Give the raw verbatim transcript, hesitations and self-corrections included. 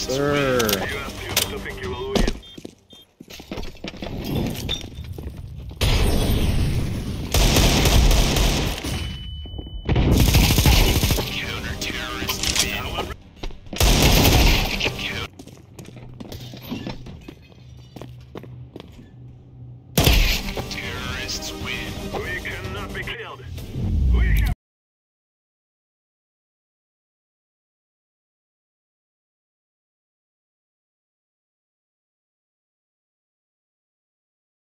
sir. You assumed to think you will win. Counter-terrorists win. Terrorists win. We cannot be killed.